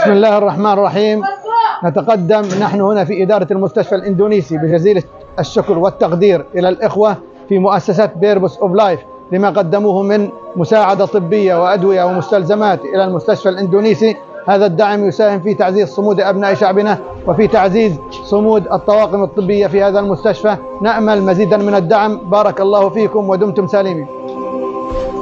بسم الله الرحمن الرحيم. نتقدم نحن هنا في إدارة المستشفى الإندونيسي بجزيل الشكر والتقدير إلى الإخوة في مؤسسة بيربس أوف لايف لما قدموه من مساعدة طبية وأدوية ومستلزمات إلى المستشفى الإندونيسي. هذا الدعم يساهم في تعزيز صمود أبناء شعبنا وفي تعزيز صمود الطواقم الطبية في هذا المستشفى. نأمل مزيدا من الدعم. بارك الله فيكم ودمتم سالمين.